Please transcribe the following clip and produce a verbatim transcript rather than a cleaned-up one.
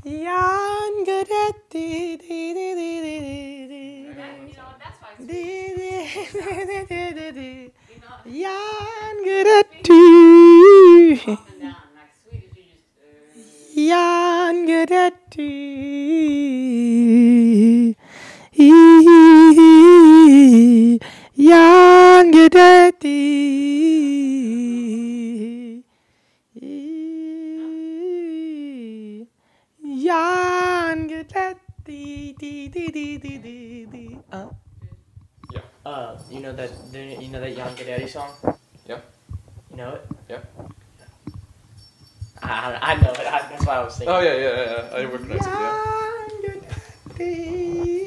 Jan Guidetti. Jan Guidetti. Jan Guidetti. Jan Guidetti. Jan Guidetti. Uh. Yeah. Uh, you know that you know that Jan Guidetti song? Yeah. You know it? Yeah. I, I know it. I, that's what I was thinking. Oh yeah, yeah, yeah. I recognize it. Yeah. Jan Guidetti.